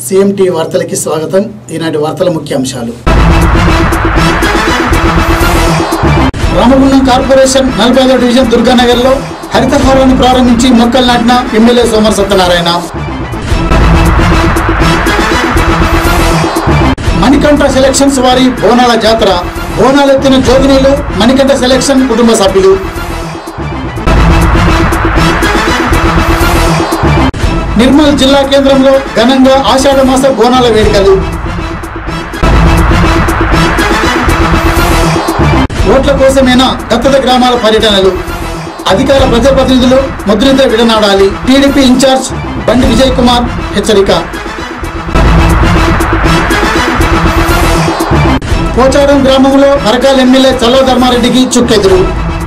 CMT వార్తలకి స్వాగతం. ఈనాటి వార్తల ముఖ్యాంశాలు. రామగుండం కార్పొరేషన్ 45వ డివిజన్ దుర్గానగర్లో హరితహారాన్ని ప్రారంభించి మొక్కలు నాటిన ఎమ్మెల్యే సోమర్ సత్యనారాయణ. మణికంఠ సెలక్షన్స్ వారి బోనాల జాతర. బోనాలెత్తిన జోగినీలు, మణికంఠ సెలక్షన్ కుటుంబ సభ్యులు. నిర్మల్ జిల్లా కేంద్రంలో ఘనంగా ఆషాఢ మాస బోనాల వేడుకలు. ఓట్ల కోసమేనా దత్తత గ్రామాల పర్యటనలు. అధికార ప్రజాప్రతినిధులు ముద్రిత విడనాడాలి. టీడీపీ ఇన్ఛార్జ్ బండి విజయ్ కుమార్ హెచ్చరిక. పోచారం గ్రామంలో పరకాల ఎమ్మెల్యే చల్లా ధర్మారెడ్డికి చుక్కెదురు.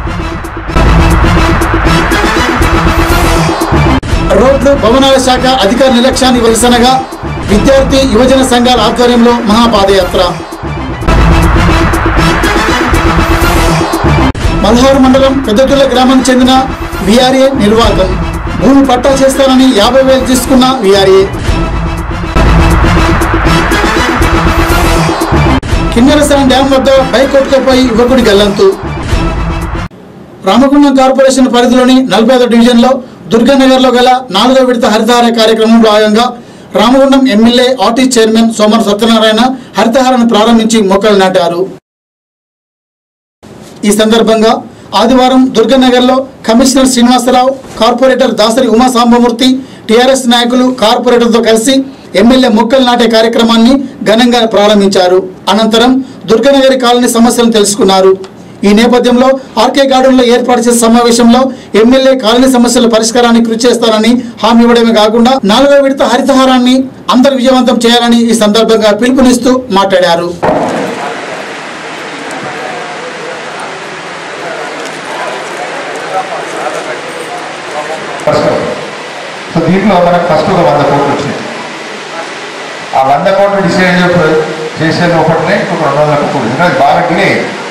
రోడ్లు భవనాల శాఖ అధికార నిర్లక్ష్యాన్ని నిరసనగా విద్యార్థి యువజన సంఘాల ఆధ్వర్యంలో మహాపాదయాత్ర. మల్హార్ మండలం పెద్దతుల గ్రామానికి చెందిన విఆర్ఏ నిర్వాహకం. భూమి పట్టా చేస్తానని 50,000 తీసుకున్న విఆర్ఏ. కిన్నెరసాని డ్యాం వద్ద బైక్ కొట్టుకుపోయి యువకుడి గల్లంతు. రామగుండం కార్పొరేషన్ పరిధిలోని 45వ డివిజన్లో దుర్గానగర్లో గల 4వ విడత హరితహార కార్యక్రమంలో భాగంగా Ramagundam MLA RT chairman Somar Satyanarayana హరితహారాన్ని ప్రారంభించి మొక్కలు నాటారు. ఈ సందర్భంగా ఆదివారం దుర్గానగర్లో commissioner Srinivasarao, corporator Dasari Umasambamurthy, TRS నాయకులు కార్పొరేటర్తో కలిసి ఎమ్మెల్యే మొక్కలు నాటే కార్యక్రమాన్ని ఘనంగా ప్రారంభించారు. అనంతరం దుర్గానగరి కాలనీ సమస్యలను తెలుసుకున్నారు. ఈ నేపథ్యంలో ఆర్కే గార్డెన్లో ఏర్పాటు చేసిన సమావేశంలో ఎమ్మెల్యే కాలనీ సమస్యల పరిష్కారానికి కృషి చేస్తారని హామీ ఇవ్వడమే కాకుండా 4వ విడత హరితహారాన్ని అందరూ విజయవంతం చేయాలని ఈ సందర్భంగా పిలుపునిస్తూ మాట్లాడారు. దీంట్లో మనకు ఫస్ట్ ఒక 100 కోట్లు వచ్చినాయి. ఆ 100 కోట్లు డిసైడ్ చేసే లోపలనే ఇంకొక 200 కోట్లు ఎందుకంటే బాగా డిలే.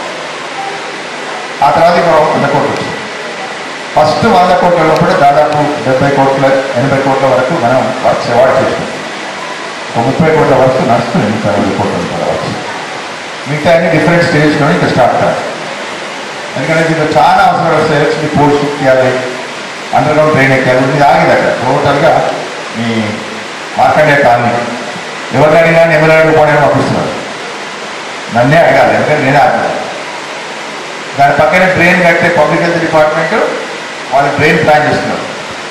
ఆ తర్వాత ఇంకో 100 కోట్లు వచ్చింది. ఫస్ట్ 100 కోట్ల లోపల దాదాపు 70 కోట్ల 80 కోట్ల వరకు మనం వర్క్స్ అవార్డ్ చేస్తాం. ఒక 30 కోట్ల వరకు నడుస్తుంది. 50 కోట్ల వరకు మిగతా అన్ని డిఫరెంట్ స్టేజ్లో ఇంకా స్టార్ట్ కాదు. ఎందుకంటే దీంట్లో చాలా అవసరం వస్తాయి. ఎలక్ట్రిసిటీ పోల్స్ షిఫ్ట్ చేయాలి, అండర్ గ్రౌండ్ డ్రైన్ ఎక్కాలి. ఇది ఆగిదట టోటల్గా మీ మార్కండే కాలనీ ఎవరిని అడిగినా ఎమ్మెల్యే పోవడానికి పంపిస్తున్నారు. నన్నే అడగాలి ఎందుకంటే నేనే ఆగాలి. దాని పక్కనే డ్రైన్ కట్టే పబ్లిక్ హెల్త్ డిపార్ట్మెంట్ వాళ్ళు డ్రైన్ ప్లాన్ చేస్తున్నారు.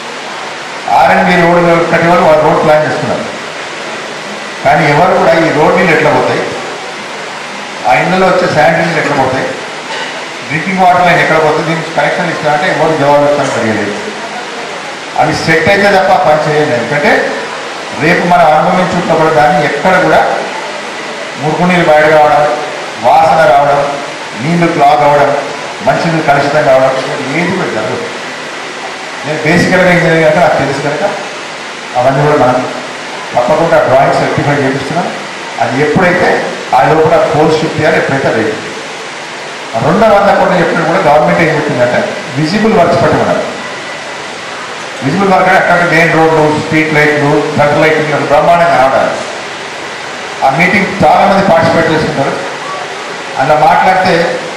R&B రోడ్ కట్టే వాళ్ళు రోడ్ ప్లాన్ చేస్తున్నారు. కానీ ఎవరు కూడా ఈ రోడ్ నీళ్ళు ఎట్లా పోతాయి, ఆ ఇళ్ళలో వచ్చే శానిటరీ నీళ్ళు ఎట్లా పోతాయి, డ్రింకింగ్ వాటర్ లైన్ ఎక్కడ పోతుంది, దీనికి కనెక్షన్ ఇస్తారంటే ఎవరు జవాబు ఇస్తాను తెలియలేదు. అవి సెట్ అయితే తప్ప పని చేయాలి. ఎందుకంటే రేపు మనం అనుభవించుకున్నప్పుడు దాన్ని ఎక్కడ కూడా మురుగు నీళ్ళు బయట కావడం, వాసన రావడం, నీళ్లు క్లాగ్ అవ్వడం, మంచినీళ్ళు కలుషితం కావడం ఏది కూడా జరగదు. నేను బేసికల్గా ఇంజనీరింగ్ అంటే నాకు తెలుసు కనుక అవన్నీ కూడా మనం తప్పకుండా డ్రాయింగ్స్ రెక్టిఫై చేపిస్తున్నాం. అది ఎప్పుడైతే ఆ లోపల పోల్స్ షిఫ్ట్ చేయాలి, ఎప్పుడైతే రేపు 200 కోట్లు చెప్పినట్టు కూడా గవర్నమెంట్ ఏం చెప్పిందంటే విజిబుల్ వర్క్స్ పెట్టమన్నారు. విజిబుల్ వర్క్ అంటే అక్కడ మెయిన్ రోడ్లు, స్ట్రీట్ లైట్లు, సర్కిల్ లైట్లు బ్రహ్మాండంగా రావడాలి. ఆ మీటింగ్ చాలామంది పార్టిసిపేట్ చేస్తున్నారు. అలా మాట్లాడితే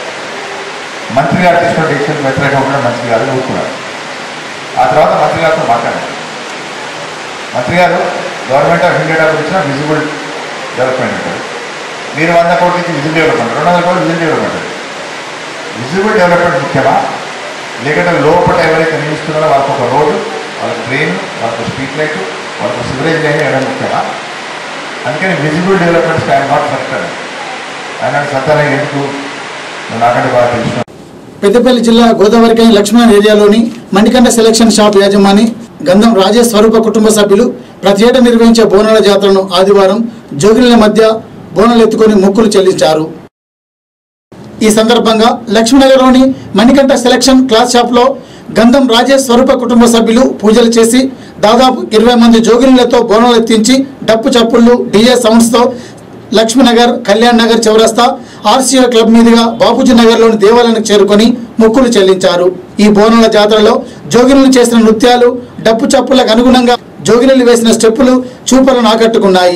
మంత్రి గారు తీసుకున్న డెసిషన్ వ్యతిరేకంగా కూడా మంత్రి గారు ఊరుకున్నారు. ఆ తర్వాత మంత్రి గారితో మాట్లాడారు. మంత్రి గారు గవర్నమెంట్ ఆఫ్ ఇండియా గురించిన విజిబుల్ డెవలప్మెంట్ అంటారు. మీరు 100 కోట్ల నుంచి విజిబుల్ డెవలప్మెంట్, 200 కోట్లు విజిబుల్ డెవలప్మెంట్. విజిబుల్ డెవలప్మెంట్ ముఖ్యమా, లేకుంటే లోపల ఎవరైతే నిలుస్తున్నారో వాళ్ళకు ఒక రోడ్డు, వాళ్ళకి ట్రైన్, వాళ్ళకు స్ట్రీట్ లైట్, వాళ్ళకు సివరేజ్ లైన్ వేయడం ముఖ్యమా? అందుకని visible developments I'm not first ఆయన సత్తారా ఎందుకు నాకంటే బాగా తెలుసు. పెద్దపల్లి జిల్లా గోదావరికని లక్ష్మణ్ ఏరియాలోని మణికంఠ సెలక్షన్ షాప్ యాజమాని గంధం రాజేష్ స్వరూప కుటుంబ సభ్యులు ప్రతి ఏటా నిర్వహించే బోనాల జాతరను ఆదివారం జోగినీల మధ్య బోనాలు ఎత్తుకొని మొక్కులు చెల్లించారు. ఈ సందర్భంగా లక్ష్మీనగర్లోని మణికంఠ సెలక్షన్ క్లాత్ షాప్లో గంధం రాజేష్ స్వరూప కుటుంబ సభ్యులు పూజలు చేసి దాదాపు 20 మంది జోగినీలతో బోనాలు ఎత్తించి డప్పు చప్పుళ్ళు, DJ సౌండ్స్తో లక్ష్మీనగర్, కళ్యాణ్ నగర్ చౌరస్తా, RCO క్లబ్ మీదుగా బాపూజీ నగర్లోని దేవాలయానికి చేరుకొని మొక్కులు చెల్లించారు. ఈ బోనాల జాతరలో జోగినులు చేసిన నృత్యాలు, డప్పు చప్పులకు అనుగుణంగా జోగినెల్లి వేసిన స్టెప్పులు చూపలను ఆకట్టుకున్నాయి.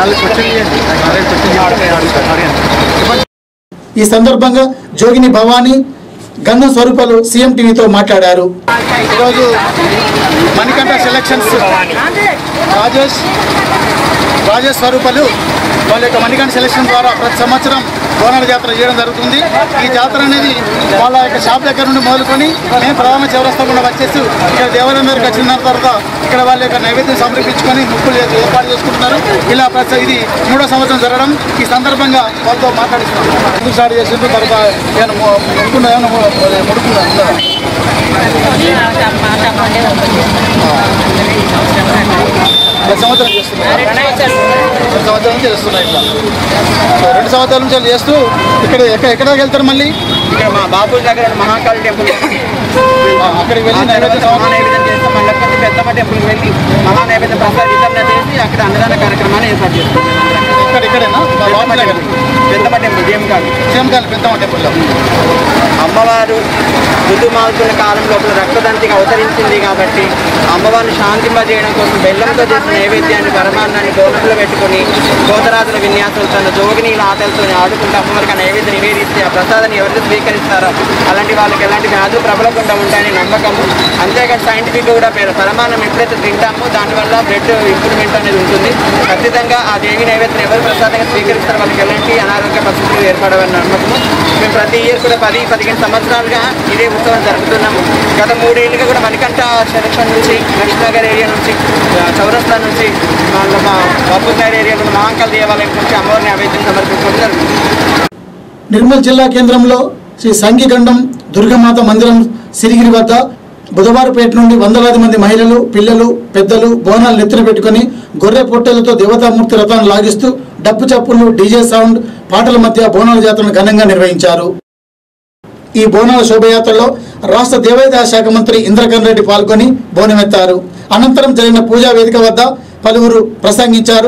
ఈ సందర్భంగా జోగిని భవానీ గంధం స్వరూపాలు సీఎం టీవీతో మాట్లాడారు. ఈరోజు మణికంఠ సెలక్షన్స్ రాజేష్ స్వరూపాలు వాళ్ళ యొక్క మణికంఠ సెలక్షన్ ద్వారా ప్రతి సంవత్సరం బోనాల జాతర చేయడం జరుగుతుంది. ఈ జాతర అనేది వాళ్ళ యొక్క షాప్ దగ్గర నుండి మొదలుకొని మేము ప్రధాన చౌరస్తా కూడా వచ్చేసి ఇక్కడ దేవాలయం దగ్గరికి వచ్చిన తర్వాత ఇక్కడ వాళ్ళ యొక్క నైవేద్యం సమర్పించుకొని ముక్కులు ఏర్పాటు చేసుకుంటున్నారు. ఇలా ఇది 3వ సంవత్సరం జరగడం. ఈ సందర్భంగా వాళ్ళతో మాట్లాడిస్తున్నాం. ఎందుకు స్టార్ట్ చేసిండ్రు, తర్వాత ఏమైనా ముడుకున్నా సంవత్సరం చేస్తున్నారు. 2 సంవత్సరాల నుంచి చేస్తున్నాయి. ఇట్లా 2 సంవత్సరాల నుంచి చేస్తూ ఎక్కడికి వెళ్తారు? మళ్ళీ ఇక్కడ మా బాపూజీ దగ్గర మహాకాళి టెంపుల్ అక్కడికి వెళ్ళి నైవేద్యం చేస్తాం. మళ్ళీ పెద్దమ్మ టెంపుల్కి వెళ్ళి మహానైవేద్యం ప్రసాద వితరణ చేసి అక్కడ అన్నదాన కార్యక్రమాన్ని ఏర్పాటు చేస్తాం. ఇక్కడేనా? పెద్దమ్మ టెంపుల్ జేమకాలి పెద్దమ్మ టెంపుల్లో అమ్మవారు ఋతుమాలుతున్న కాలం లోపల రక్తదంతిగా అవతరించింది కాబట్టి అమ్మవారిని శాంతింపజేయడం కోసం బెల్లంతో చేసిన నైవేద్యాన్ని పరమాన్నాన్ని గోలంలో పెట్టుకుని గోతరాజుల విన్యాసాలు తన జోగినీల ఆటలతో ఆడుకుంటూ అమ్మవారికి నైవేద్యం నివేదిస్తే ఆ ప్రసాదాన్ని ఎవరైతే స్వీకరిస్తారో అలాంటి వాళ్ళకి ఎలాంటి వ్యాధులు ప్రబలకుండా ఉంటాయని నమ్మకము. అంతేకాదు సైంటిఫిక్ కూడా పరమాన్నం ఎప్పుడైతే తింటామో దానివల్ల బ్లడ్ ఇంప్రూవ్మెంట్ అనేది ఉంటుంది. ఖచ్చితంగా ఆ దేవి నైవేద్యం ఎవరు ప్రసాదంగా స్వీకరిస్తారో వాళ్ళకి ఎలాంటి అనారోగ్య పరిస్థితులు ఏర్పడవని నమ్మకము. మేము ప్రతి ఇయర్ కూడా 10-15 సంవత్సరాలుగా ఇదే ఉత్సవం జరుపుతున్నాము. గత 3 ఏళ్ళుగా కూడా మణికంఠ సెలక్షన్ నుంచి లక్ష్మీనగర్ ఏరియా నుంచి చౌరస్తా నుంచి బాపూజీ నగర్ ఏరియా నుంచి మహాంకాళి దేవాలయం నుంచి అమ్మవారిని నైవేద్యం సమర్పించడం జరుగుతుంది. నిర్మల్ జిల్లా కేంద్రంలో శ్రీ సంగిగండం దుర్గమాత మందిరం సిరిగిరి వద్ద బుధవారపేట నుండి వందలాది మంది మహిళలు, పిల్లలు, పెద్దలు బోనాలు నెత్తిన పెట్టుకుని గొర్రె పొట్టెలతో దేవతామూర్తి రథాన్ని లాగిస్తూ డప్పు చప్పులు, డీజే సౌండ్, పాటల మధ్య బోనాల జాతరను ఘనంగా నిర్వహించారు. ఈ బోనాల శోభయాత్రలో రాష్ట్ర దేవాదాయ శాఖ మంత్రి ఇంద్రకరణ్ రెడ్డి పాల్గొని బోనమెత్తారు. అనంతరం జరిగిన పూజా వేదిక వద్ద పలువురు ప్రసంగించారు.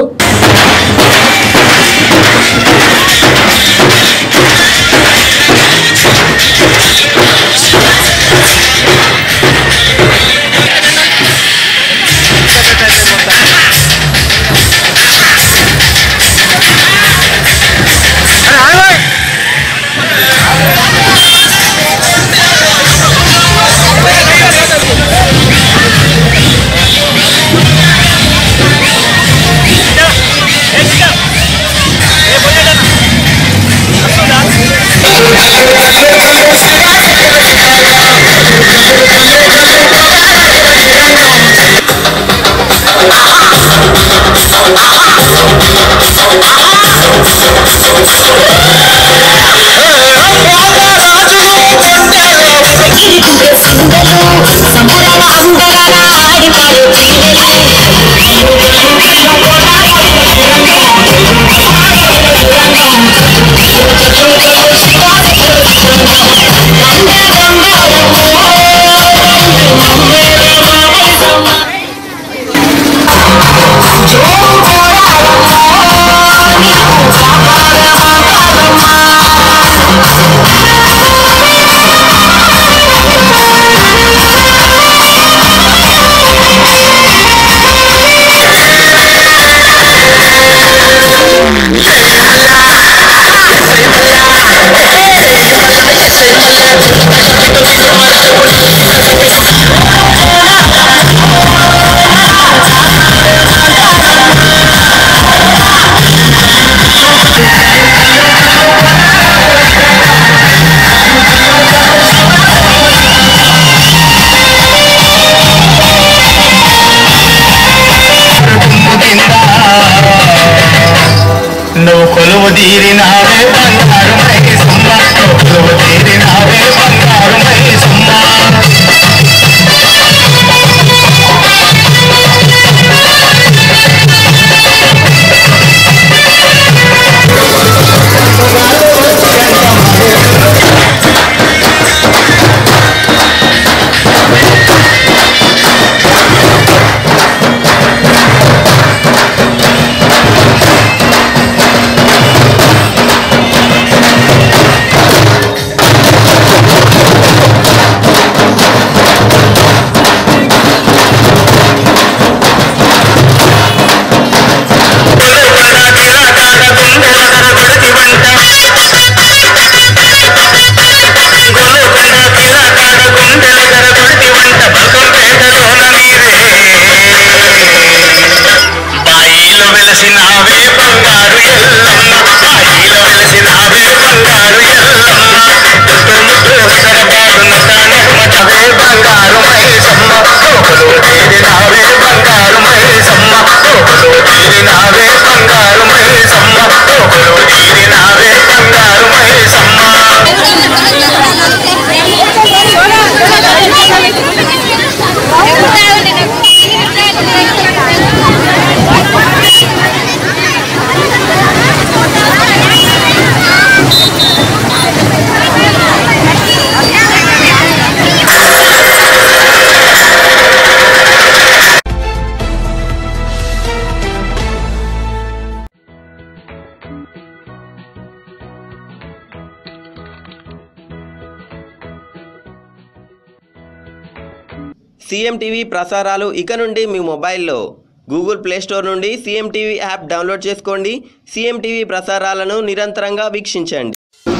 సీఎం టీవీ ప్రసారాలు ఇక నుండి మీ మొబైల్లో గూగుల్ ప్లే స్టోర్ నుండి సీఎం టీవీ యాప్ డౌన్లోడ్ చేసుకోండి. సీఎం టీవీ ప్రసారాలను నిరంతరంగా వీక్షించండి.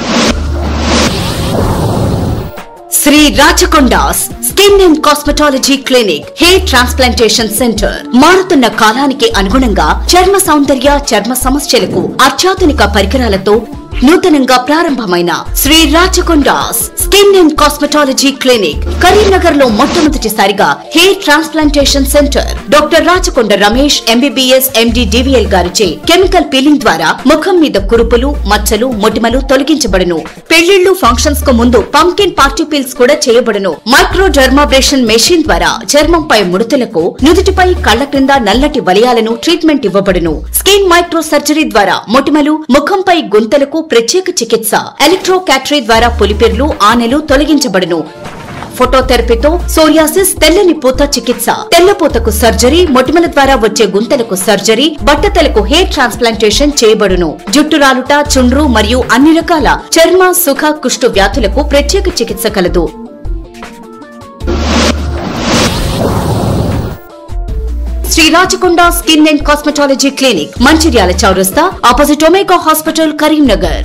Shri Rachakondas skin and cosmetology clinic, hair transplantation centre. మారుతున్న కాలానికి అనుగుణంగా చర్మ సౌందర్య, చర్మ సమస్యలకు అత్యాధునిక పరికరాలతో నూతనంగా ప్రారంభమైన Shri Rachakondas skin and cosmetology clinic Karimnagar లో మొట్టమొదటిసారిగా hair transplantation centre. Doctor Rachakonda Ramesh MBBS MD DVL గారిచే కెమికల్ పీలింగ్ ద్వారా ముఖం మీద కురుపులు, మచ్చలు, మొటిమలు తొలగించబడును. పెళ్లిళ్లు, ఫంక్షన్స్ కు ముందు పంకిన్ పార్టీ పీల్స్ కూడా చేయబడును. మైక్రో డర్మాబ్రేషన్ మెషిన్ ద్వారా చర్మంపై ముడతలకు, నుదుటిపై, కళ్ల క్రింద నల్లటి వలయాలను ట్రీట్మెంట్ ఇవ్వబడును. స్కిన్ మైక్రో సర్జరీ ద్వారా మొటిమలు, ముఖంపై గుంతలకు ప్రత్యేక చికిత్స. ఎలక్ట్రో క్యాటరీ ద్వారా పులిపెర్లు, ఆనెలు తొలగించబడును. ఫోటోథెరపీతో సోరియాసిస్, తెల్లని పూత చికిత్స, తెల్లపూతకు సర్జరీ, మొటిమల ద్వారా వచ్చే గుంతలకు సర్జరీ, బట్టతలకు హెయిర్ ట్రాన్స్ప్లాంటేషన్ చేయబడును. జుట్టు రాలుట, చుండ్రు మరియు అన్ని రకాల చర్మ, సుఖ, కుష్టు వ్యాధులకు ప్రత్యేక చికిత్స కలదు. Shri Rachakonda skin and cosmetology clinic, Mancherial చౌరస్తా, opposite Omega hospital, Karimnagar.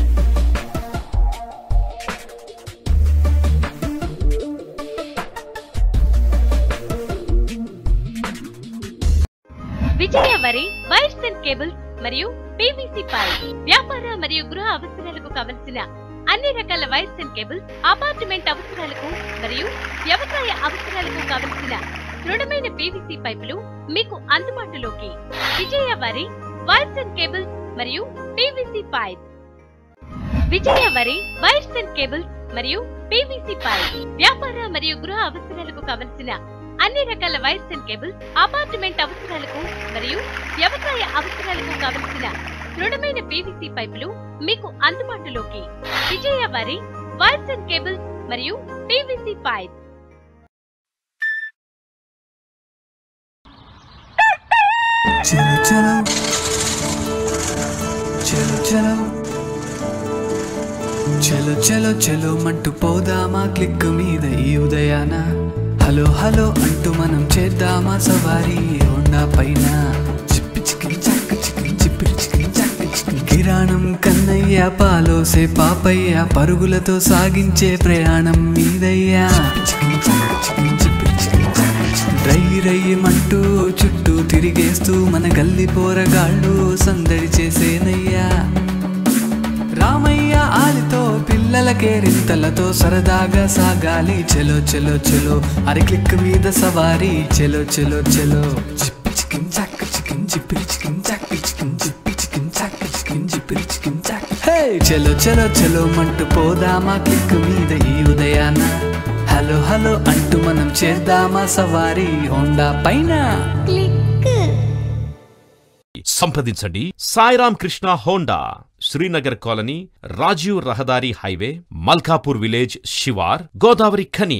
Vijaya Vari wires and cables మరియు పీవీసీ పైప్, వ్యాపార మరియు గృహ అవసరాలకు కావలసిన అన్ని రకాల వైర్స్ అండ్ కేబుల్స్, అపార్ట్మెంట్ అవసరాలకు మరియు వ్యవసాయ అవసరాలకు కావలసిన దృఢమైన పీవీసీ పైపులు మీకు అందుబాటులోకి. Vijaya Vari wires and cables మరియు PVC pipe. Vijaya Vari wires and cables మరియు పీవీసీ పైప్, వ్యాపార మరియు గృహ అవసరాలకు కావలసిన అన్ని రకాల వైర్స్ అండ్ కేబుల్స్, అపార్ట్మెంట్ అవసరాలకు మరియు వ్యవసాయ అవసరాలకు కావలసిన దృఢమైన పీవీసీ పైపులు మీకు అందుబాటులోకి. Vijaya Vari wires and cables మరియు పీవీసీ పైప్. చలో చలో చలో చలో చలో చలో చలో మంటూ పోదామా క్లిక్ మీద ఈ ఉదయాన. హలో హలో అంటూ మనం చేద్దామా సవారీ హోండా పైన. చిప్పి చికిన్ చక్క చికిన్ చిప్పిరి చికిన్ చక్క చికిన్. కిరాణం కన్నయ్య, పాలోసే పాపయ్య, పరుగులతో సాగించే ప్రయాణం మీదయ్యా. చికిన్ చక్క చికిన్ చిప్పిరి చికిన్ చక్క చికిన్. రై రయ్యమంటూ చుట్టూ తిరిగేస్తూ మన గల్లి పోరగాళ్ళు సందడి చేసేనయ్యా. రామయ్య ఆలితో పిల్లలకే రింతలతో సరదాగా సాగాలి. చలో చలో చలో అరి క్లిక్ మీద సవారీ. చలో చలో చలో చిప్పి చికిన్ చక్క చికిన్ చిప్పిరి చికిన్ చక్క చికిన్ చిప్పి చికిన్ చక్క చికిన్ చిప్పిరి చికిన్ చక్క. హే చలో చలో చలో మంటూ పోదామా క్లిక్ మీద ఈ ఉదయాన. హలో హలో అంటూ మనం చేద్దామా సవారీ హోండా పైన. సంప్రదించండి సాయిరామ్ కృష్ణ హోండా, శ్రీనగర్ కాలనీ, రాజీవ్ రహదారి హైవే, మల్కాపూర్ విలేజ్, శివార్, గోదావరి ఖని.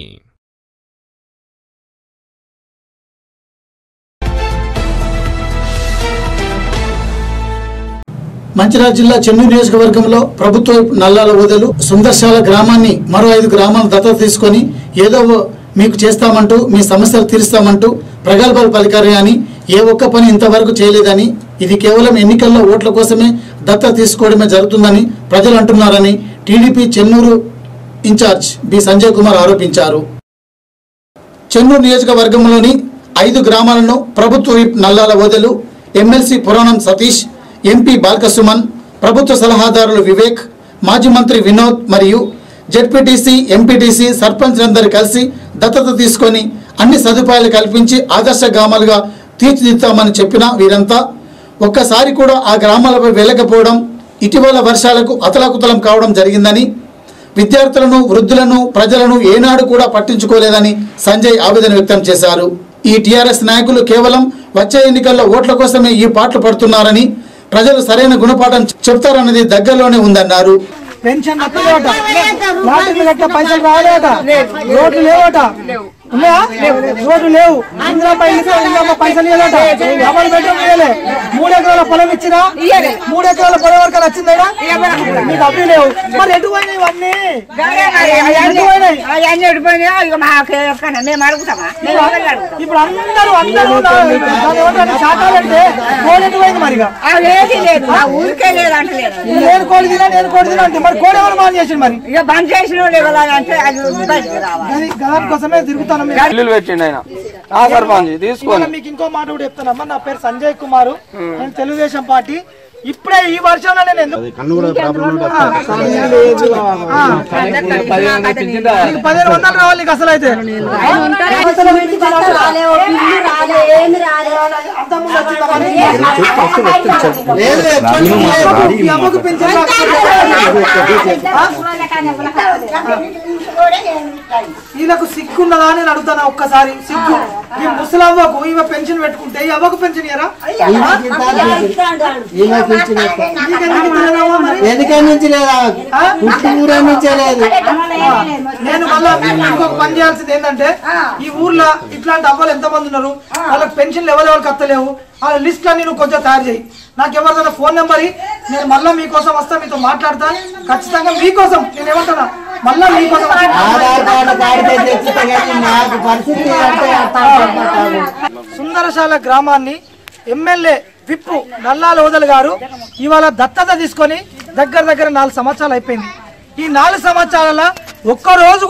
మంచిర్యాల జిల్లా చెన్నూరు నియోజకవర్గంలో ప్రభుత్వ నల్లాల ఓదెలు సుందర్శాల గ్రామాన్ని మరో 5 గ్రామాలను దత్తత తీసుకొని ఏదో మీకు చేస్తామంటూ, మీ సమస్యలు తీరుస్తామంటూ ప్రగల్భాలు పలికారే అని ఏ ఒక్క పని ఇంతవరకు చేయలేదని, ఇది కేవలం ఎన్నికల్లో ఓట్ల కోసమే దత్తత తీసుకోవడమే జరుగుతుందని ప్రజలు అంటున్నారని TDP Chennur in-charge B Sanjay Kumar ఆరోపించారు. చెన్నూరు నియోజకవర్గంలోని 5 గ్రామాలను ప్రభుత్వ నల్లాల ఓదెలు ఎమ్మెల్సీ పురాణం సతీష్, ఎంపీ బాల్కసుమన్, ప్రభుత్వ సలహాదారులు వివేక్, మాజీ మంత్రి వినోద్ మరియు జెడ్పీటీసీ, ఎంపీటీసీ, సర్పంచ్లందరూ కలిసి దత్తత తీసుకొని అన్ని సదుపాయాలు కల్పించి ఆదర్శ గ్రామాలుగా తీర్చిదిద్దామని చెప్పిన వీరంతా ఒక్కసారి కూడా ఆ గ్రామాలపై వెళ్ళకపోవడం, ఇటీవల వర్షాలకు అతలాకుతలం కావడం జరిగిందని, విద్యార్థులను, వృద్ధులను, ప్రజలను ఏనాడు కూడా పట్టించుకోలేదని సంజయ్ ఆవేదన వ్యక్తం చేశారు. ఈ టీఆర్ఎస్ నాయకులు కేవలం వచ్చే ఎన్నికల్లో ఓట్ల కోసమే ఈ పాటలు పడుతున్నారని, ప్రజలు సరైన గుణపాఠం చెప్తారన్నది దగ్గరలోనే ఉందన్నారు. పెన్షన్ పైసలు రాలేట, రోడ్లు లేవట, రోడ్డు లేవు. పైసలు ఇవ్వలేట, డబల్ బెడ్రూమ్ ఇవ్వలే. 3 ఎకరాల పొలం ఇచ్చినా 3 ఎకరాల పొలం వరకు వచ్చిందా? మీకు అవి లేవు. మరి ఎటు పోయినాయి ఇవన్నీ? ఇప్పుడు అందరూ శాతాలంటే కోడి ఎటు పోయింది? మరి నేను కోడి తినా అంటే మరి కోడి ఎవరు బాగా చేసింది? మరి బంద్ చేసిన కోసమే తిరుగుతాను. మీకు ఇంకో మాట కూడా చెప్తానమ్మా. నా పేరు సంజయ్ కుమార్, నేను తెలుగుదేశం పార్టీ. ఇప్పుడే ఈ వర్షంలో నేను ఎందుకు 1500 రావాలి నీకు అసలు అయితే. వీళ్ళకు సిగ్గున్నదా అని అడుగుతాను ఒక్కసారి. సిగ్గు ఈ ముసలవ్వకు ఈమె పెన్షన్ పెట్టుకుంటే ఈ అవ్వకు పెన్షన్ ఇయ్యరా? నేను మళ్ళా ఇంకొక పని చేయాల్సింది ఏంటంటే, ఈ ఊర్లో ఇట్లాంటి అవ్వలు ఎంతమంది ఉన్నారు, వాళ్ళకి పెన్షన్లు ఎవరెవరికి వస్తలేవు, ఆ లిస్ట్ అన్ని నువ్వు కొంచెం తయారు చేయి. నాకు ఎవరిదైనా ఫోన్ నెంబర్ నేను మళ్ళీ మీకోసం వస్తా, మీతో మాట్లాడతా. ఖచ్చితంగా మీకోసం నేను ఏమంటున్నా, మళ్ళా మీకోసం సుందరశాల గ్రామాన్ని ఎమ్మెల్యే విప్పు నల్లాల ఓదల్ గారు ఇవాళ దత్తత తీసుకొని దగ్గర 4 సంవత్సరాలు అయిపోయింది. ఈ 4 సంవత్సరాల ఒక్క రోజు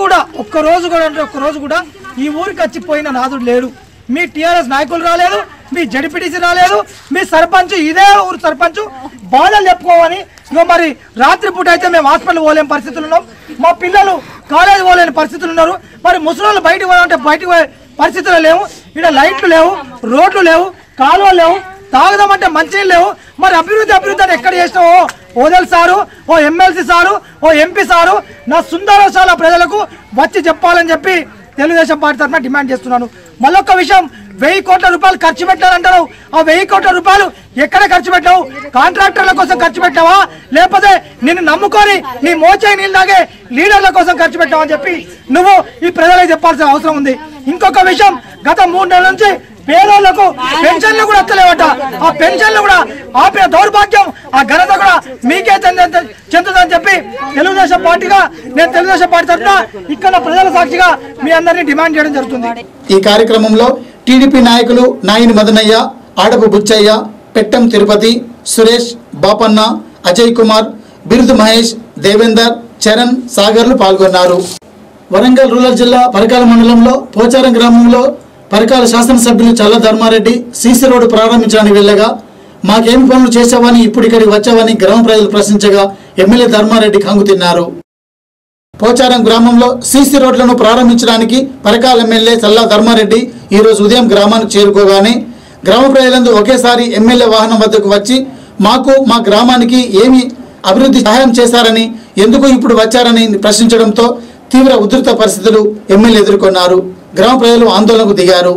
కూడా ఈ ఊరికి వచ్చిపోయిన నాదుడు లేడు. మీ టీఆర్ఎస్ నాయకులు రాలేదు, మీ జడ్పీటీసీ రాలేదు, మీ సర్పంచ్ ఇదే ఊరు సర్పంచ్ బాధలు చెప్పుకోవని. ఇగో మరి రాత్రిపూట అయితే మేము హాస్పిటల్ పోలేని పరిస్థితులు ఉన్నాం, మా పిల్లలు కాలేజీ పోలేని పరిస్థితులు ఉన్నారు. మరి ముసలి బయటకు పోవాలంటే బయటకు పోయే పరిస్థితులు లేవు. ఇక్కడ లైట్లు లేవు, రోడ్లు లేవు, కాలువలు లేవు, తాగుదామంటే మంచినీళ్ళు లేవు. మరి అభివృద్ధి అని ఎక్కడ చేసినావో ఓదల్ సారు, ఓ ఎమ్మెల్సీ సారు, ఓ ఎంపీ సారు నా సుందరశాల ప్రజలకు వచ్చి చెప్పాలని చెప్పి తెలుగుదేశం పార్టీ తరఫున డిమాండ్ చేస్తున్నాను. మళ్ళొక్క విషయం, 1000 కోట్ల రూపాయలు ఖర్చు పెట్టారంటారు. ఆ 1000 కోట్ల రూపాయలు ఎక్కడ ఖర్చు పెట్టావు? కాంట్రాక్టర్ల కోసం ఖర్చు పెట్టావా, లేకపోతే నిన్ను నమ్ముకొని నీ మోచే నీళ్ళు తాగే లీడర్ల కోసం ఖర్చు పెట్టావా అని చెప్పి నువ్వు ఈ ప్రజలకు చెప్పాల్సిన అవసరం ఉంది. ఇంకొక విషయం, గత 3 నెలల నుంచి పేదోళ్లకు పెన్షన్లు కూడా వస్తలేవట. ఆ పెన్షన్లు కూడా ఆపిన దౌర్భాగ్యం, ఆ ఘనత కూడా మీకే చెందుతుందని చెప్పి తెలుగుదేశం పార్టీగా నేను తెలుగుదేశం పార్టీ తరఫున ఇక్కడ ప్రజల సాక్షిగా మీ అందరినీ డిమాండ్ చేయడం జరుగుతుంది. ఈ కార్యక్రమంలో టీడీపీ నాయకులు నాయిని మదనయ్య, ఆడపు బుచ్చయ్య, పెట్టం తిరుపతి, సురేష్, బాపన్న, అజయ్ కుమార్, బిరుదు మహేష్, దేవేందర్, చరణ్, సాగర్లు పాల్గొన్నారు. వరంగల్ రూరల్ జిల్లా పరకాల మండలంలో పోచారం గ్రామంలో పరకాల శాసనసభ్యులు చల్ల ధర్మారెడ్డి సీసీ రోడ్డు ప్రారంభించడానికి వెళ్ళగా మాకేం పనులు చేసావని ఇప్పుడు ఇక్కడికి వచ్చావని గ్రామ ప్రజలు ప్రశ్నించగా ఎమ్మెల్యే ధర్మారెడ్డి కంగు తిన్నారు. పోచారం గ్రామంలో సీసీ రోడ్లను ప్రారంభించడానికి పరకాల ఎమ్మెల్యే చల్ల ధర్మారెడ్డి ఈరోజు ఉదయం గ్రామానికి చేరుకోగానే గ్రామ ప్రజలందరూ ఒకేసారి ఎమ్మెల్యే వాహనం వద్దకు వచ్చి మాకు మా గ్రామానికి ఏమి అభివృద్ధి సహాయం చేశారని, ఎందుకు ఇప్పుడు వచ్చారని ప్రశ్నించడంతో తీవ్ర ఉధృత పరిస్థితులు ఎమ్మెల్యే ఎదుర్కొన్నారు. గ్రామ ప్రజలు ఆందోళనకు దిగారు.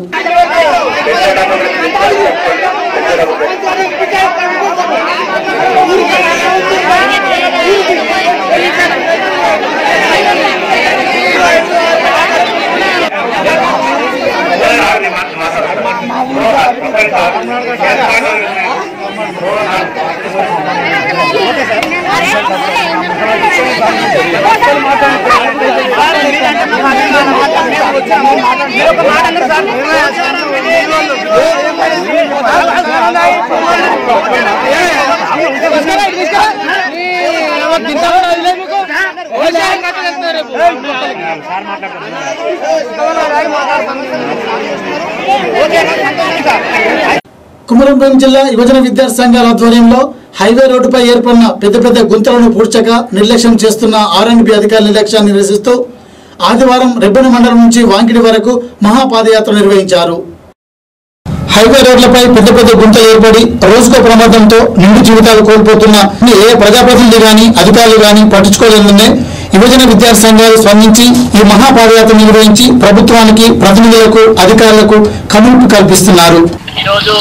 కుమరంభీం జిల్లా యువజన విద్యార్థి సంఘాల ఆధ్వర్యంలో హైవే రోడ్డుపై ఏర్పడిన పెద్ద గుంతలను పూడ్చక నిర్లక్ష్యం చేస్తున్న ఆర్ఎండ్బి అధికారుల నిర్లక్ష్యాన్ని నిరసిస్తూ ఆదివారం రెబ్బెన మండలం నుంచి వాంకిడి వరకు మహాపాదయాత్ర నిర్వహించారు. హైవే రోడ్లపై పెద్ద గుంతలు ఏర్పడి రోజుకో ప్రమాదంతో నిండు జీవితాలు కోల్పోతున్న ఏ ప్రజాప్రతినిధి గాని అధికారులు గాని పట్టించుకోలేదని యువజన విద్యార్థి సంఘాలు స్పందించి ఈ మహాపాదయాత్ర నిర్వహించి ప్రభుత్వానికి, ప్రతినిధులకు, అధికారులకు కనువిప్పు కల్పిస్తున్నారు. ఈరోజు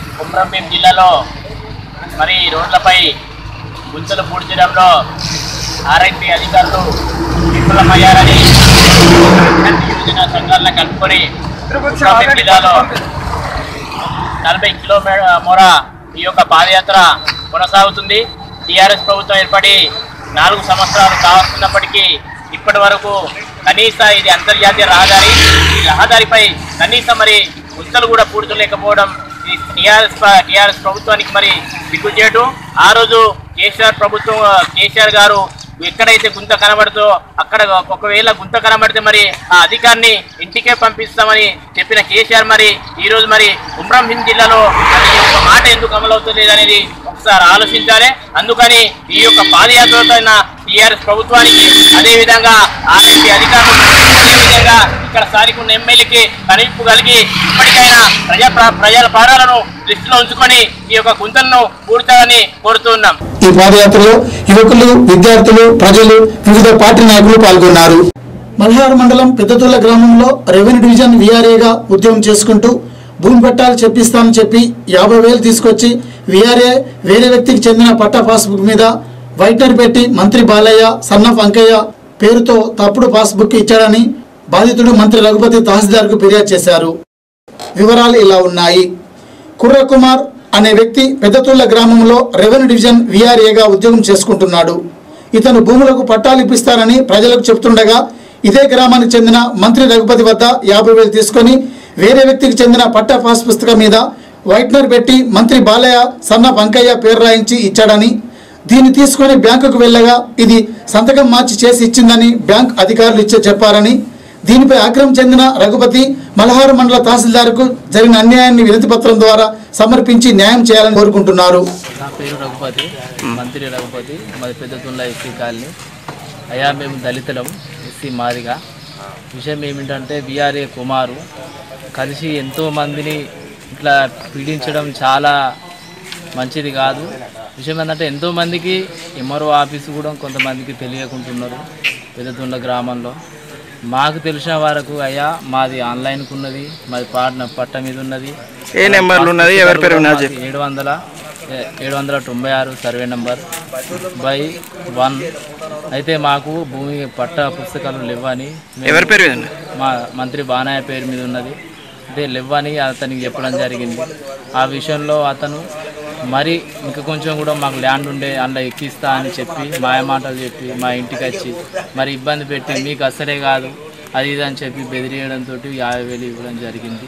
కుమరంభీం జిల్లాలో మరి రోడ్లపై గుంతలు పూడ్చడంలో ఆర్ఐపి అధికారులు విఫలమయ్యారని యువజన సంఘాలను కలుపుకొని జిల్లాలో 40 కిలోమీటర్ల ఈ యొక్క పాదయాత్ర కొనసాగుతుంది. టీఆర్ఎస్ ప్రభుత్వం ఏర్పడి 4 సంవత్సరాలు కావస్తున్నప్పటికీ ఇప్పటి వరకు కనీస ఇది అంతర్జాతీయ రహదారి, ఈ రహదారిపై కనీసం మరి గుంతలు కూడా పూడ్చలేకపోవడం ఈ టీఆర్ఎస్ ప్రభుత్వానికి మరి దిగ్గు చేయడం. ఆ రోజు కేసీఆర్ గారు ఎక్కడైతే గుంత కనబడుతో అక్కడ ఒకవేళ గుంత కనబడితే మరి ఆ అధికారిని ఇంటికే పంపిస్తామని చెప్పిన కేసీఆర్ మరి ఈరోజు మరి ఉమ్రంభీం జిల్లాలో ఒక మాట ఎందుకు అమలవుతుంది అనేది ఒకసారి ఆలోచించాలి. అందుకని ఈ యొక్క పాదయాత్రతో టీఆర్ఎస్ ప్రభుత్వానికి అదేవిధంగా ఆర్ఎస్పీ అధికారులు అదేవిధంగా ఇక్కడ స్థానికున్న ఎమ్మెల్యేకి కనిపింపు కలిగి ఇప్పటికైనా ప్రజల ప్రాణాలను దృష్టిలో ఉంచుకొని ఈ యొక్క గుంతలను పూడ్చాలని కోరుతున్నాం. ఈ పాదయాత్రలో యువకులు, విద్యార్థులు, ప్రజలు, వివిధ పార్టీ నాయకులు పాల్గొన్నారు. మల్హార్ మండలం పెద్దతుల గ్రామంలో రెవెన్యూ డివిజన్ విఆర్ఏగా ఉద్యోగం చేసుకుంటూ భూమి పట్టాలు చెప్పిస్తామని చెప్పి 50,000 తీసుకొచ్చి విఆర్ఏ వేరే వ్యక్తికి చెందిన పట్టా పాస్బుక్ మీద వైట్నర్ పెట్టి మంత్రి బాలయ్య, సన్నఫ్ అంకయ్య పేరుతో తప్పుడు పాస్బుక్ ఇచ్చాడని బాధితుడు మంత్రి రఘుపతి తహసీల్దార్కు ఫిర్యాదు చేశారు. వివరాలు ఇలా ఉన్నాయి. కుర్రకుమార్ అనే వ్యక్తి పెద్దతుల గ్రామంలో రెవెన్యూ డివిజన్ విఆర్ఏగా ఉద్యోగం చేసుకుంటున్నాడు. ఇతను భూములకు పట్టాలు ఇప్పిస్తారని ప్రజలకు చెబుతుండగా ఇదే గ్రామానికి చెందిన మంత్రి రఘుపతి వద్ద 50,000 తీసుకొని వేరే వ్యక్తికి చెందిన పట్టా పాస్ పుస్తకం మీద వైట్నర్ పెట్టి మంత్రి బాలయ్య, సన్నఫ్ అంకయ్య పేరు రాయించి ఇచ్చాడని, దీన్ని తీసుకొని బ్యాంకుకు వెళ్ళగా ఇది సంతకం మార్చి చేసి ఇచ్చిందని బ్యాంక్ అధికారులు చెప్పారని, దీనిపై ఆగ్రహం చెందిన రఘుపతి మల్హార్ మండల తహసీల్దార్కు జరిగిన అన్యాయాన్ని వినతి పత్రం ద్వారా సమర్పించి న్యాయం చేయాలని కోరుకుంటున్నారు. నా పేరు రఘుపతి, మంత్రి రఘుపతి, మాది పెద్దతుల్లా ఎస్సీ కాలనీ. అయ్యా మేము దళితులం, ఎస్సీ మాదిగా. విషయం ఏమిటంటే విఆర్ఏ కుమారు కలిసి ఎంతోమందిని ఇట్లా పీడించడం చాలా మంచిది కాదు. విషయం ఏంటంటే ఎంతోమందికి ఎంఆర్ఓ ఆఫీసు కూడా కొంతమందికి తెలియకుంటున్నారు పెద్దతుల్ల గ్రామంలో. మాకు తెలిసిన వరకు అయ్యా మాది ఆన్లైన్కు ఉన్నది, మాది పట్ట మీద ఉన్నది. ఏ నెంబర్లు ఉన్నది, ఎవరి పేరు? 796 సర్వే నెంబర్ /1. అయితే మాకు భూమి పట్ట పుస్తకాలు లేవని, ఎవరి పేరు? మా మంత్రి బానయ్య పేరు మీద ఉన్నది. అయితే లేవని అతనికి చెప్పడం జరిగింది. ఆ విషయంలో అతను మరి ఇంకా కొంచెం కూడా మాకు ల్యాండ్ ఉండే అందులో ఎక్కిస్తా అని చెప్పి మాయమాటలు చెప్పి మా ఇంటికి వచ్చి మరి ఇబ్బంది పెట్టి మీకు అసలే కాదు అది ఇది అని చెప్పి బెదిరియడంతో 50,000 ఇవ్వడం జరిగింది.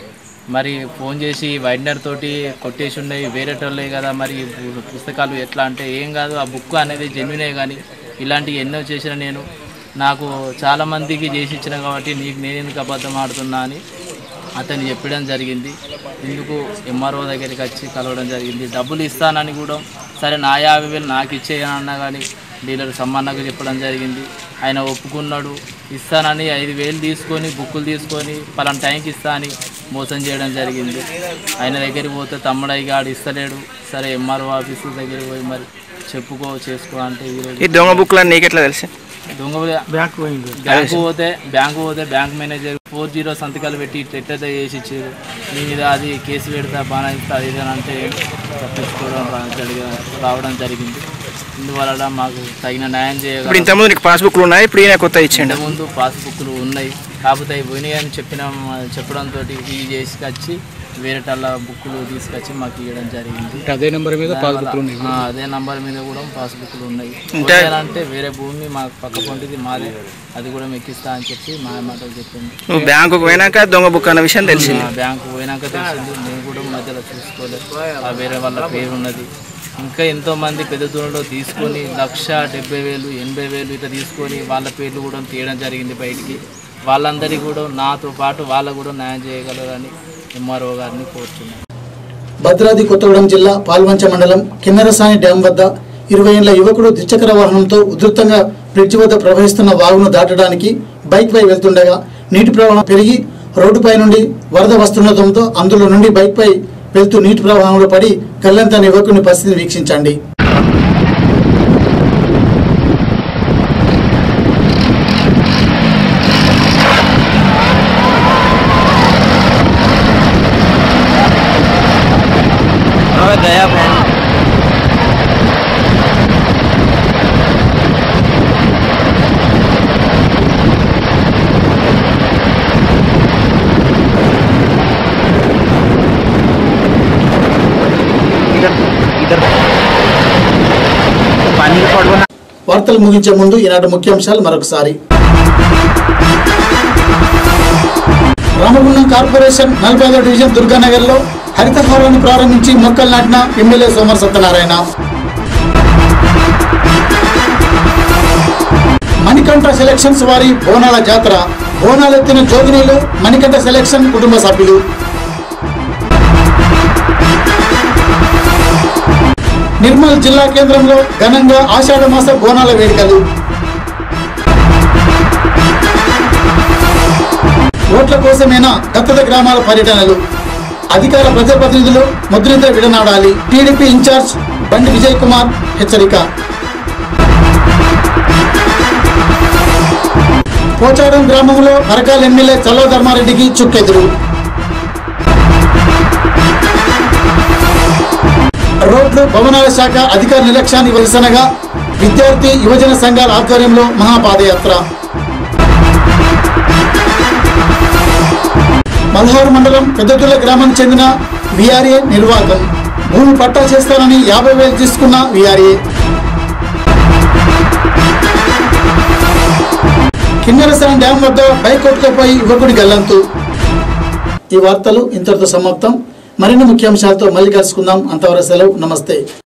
మరి ఫోన్ చేసి వైట్నర్ తోటి కొట్టేసి ఉన్నాయి, వేరేటోళ్ళే కదా మరి పుస్తకాలు ఎట్లా అంటే ఏం కాదు, ఆ బుక్ అనేది జెన్యునే. కానీ ఇలాంటివి ఎన్నో చేసిన నేను, నాకు చాలామందికి చేసి ఇచ్చిన కాబట్టి నీకు నేనెందుకు అబద్ధం ఆడుతున్నా అని అతను చెప్పడం జరిగింది. ఇందుకు ఎంఆర్ఓ దగ్గరికి వచ్చి కలవడం జరిగింది. డబ్బులు ఇస్తానని కూడా సరే నా 50,000 నాకు ఇచ్చేయనన్నా కానీ డీలర్ సమ్మన్నకు చెప్పడం జరిగింది. ఆయన ఒప్పుకున్నాడు, ఇస్తానని 5,000 తీసుకొని బుక్కులు తీసుకొని పలానా టైంకి ఇస్తా అని మోసం చేయడం జరిగింది. ఆయన దగ్గరికి పోతే తమ్ముడయ్య గాడు ఇస్తలేడు. సరే ఎంఆర్ఓ ఆఫీసు దగ్గరికి పోయి మరి చేసుకో అంటే ఈ దొంగ బుక్లు నీకు ఎట్లా తెలిసి? దొంగ బ్యాంకు పోతే బ్యాంక్ మేనేజర్ 40 సంతకాలు పెట్టి ఎట్లయితే చేసి ఇచ్చారు. నీ మీద అది కేసు పెడతా బాగా ఇస్తా అది అంటే తప్పించుకోవడం రావడం జరిగింది. ఇందువల్ల మాకు తగిన న్యాయం చేయాలి. ఇంతకుముందు పాస్బుక్లు ఉన్నాయి, ఇప్పుడు కొత్త ఇచ్చిండు. ముందు పాస్బుక్లు ఉన్నాయి కాకపోతే అవి పోయినాయి అని చెప్పడంతో ఇవి చేసుకొచ్చి వేరేటల్ల బుక్లు తీసుకొచ్చి మాకు ఇవ్వడం జరిగింది. అదే నెంబర్ మీద అదే నంబర్ మీద కూడా పాస్బుక్లు ఉన్నాయి. అంటే వేరే భూమి మాకు పక్క పొంటిది మాదే, అది కూడా ఎక్కిస్తా అని చెప్పి మా మాటలు చెప్పింది. బ్యాంకుకు పోయినాక దొంగ బుక్ అన్న విషయం తెలిసింది. బ్యాంకు పోయినాక తెలిసింది. మేము కూడా మధ్యలో చూసుకోలేదు. ఆ వేరే వాళ్ళ పేరు ఉన్నది. ఇంకా ఎంతోమంది పెద్ద దూరంలో తీసుకొని 1,70,000 80,000 ఇట్లా తీసుకొని వాళ్ళ పేర్లు కూడా తీయడం జరిగింది బయటికి. వాళ్ళందరికీ కూడా నాతో పాటు వాళ్ళకు కూడా న్యాయం చేయగలరని ఎంఆర్ఓ గారిని కోరుతున్నాను. భద్రాద్రి కొత్తగూడెం జిల్లా పాల్వంచ మండలం కిన్నెరసాని డ్యాం వద్ద 20 ఏళ్ల యువకుడు ద్విచక్ర వాహనంతో ఉధృతంగా బ్రిడ్జి వద్ద ప్రవహిస్తున్న వాగును దాటడానికి బైక్పై వెళ్తుండగా నీటి ప్రవాహం పెరిగి రోడ్డుపై నుండి వరద వస్తుండటంతో అందులో నుండి బైక్పై వెళ్తూ నీటి ప్రవాహంలో పడి గల్లంతైన యువకుని పరిస్థితిని వీక్షించండి. వార్తలు ముగించే ముందు ఈనాటి ముఖ్యాంశాలు మరొకసారి. రామగుండం కార్పొరేషన్ 45వ డివిజన్ దుర్గానగర్లో హరితహారాన్ని ప్రారంభించి మొక్కలు నాటిన ఎమ్మెల్యే సోమర సత్యనారాయణ. మణికంఠ సెలక్షన్స్ వారి బోనాల జాతర, బోనాలెత్తిన జోగినీలు మణికంఠ సెలక్షన్ కుటుంబ సభ్యులు. నిర్మల్ జిల్లా కేంద్రంలో ఘనంగా ఆషాఢ మాస బోనాల వేడుకలు. ఓట్ల కోసమేనా దత్తత గ్రామాల పర్యటనలు, అధికార ప్రజాప్రతినిధులు ముద్రిత విడనాడాలి, టీడీపీ ఇన్ఛార్జ్ బండి విజయ్ కుమార్ హెచ్చరిక. పోచారం గ్రామంలో పరకాల ఎమ్మెల్యే చల్లా ధర్మారెడ్డికి చుక్కెదురు. రోడ్లు భవనాల శాఖ అధికార నిర్లక్ష్యాన్ని నిరసనగా విద్యార్థి యువజన సంఘాల ఆధ్వర్యంలో మహాపాదయాత్ర. మల్హార్ మండలం పెద్దతుల గ్రామానికి చెందిన విఆర్ఏ నిర్వాహకం, భూమి పట్టా చేస్తానని 50,000 తీసుకున్న విఆర్ఏ. కిన్నెరసాని డ్యాం వద్ద బైక్ కొట్టుకుపోయి యువకుడి గల్లంతు. ఈ వార్తలు ఇంతటితో సమాప్తం. మరిన్ని ముఖ్యాంశాలతో మళ్ళీ కలుసుకుందాం. అంతవరకు సెలవు. నమస్తే.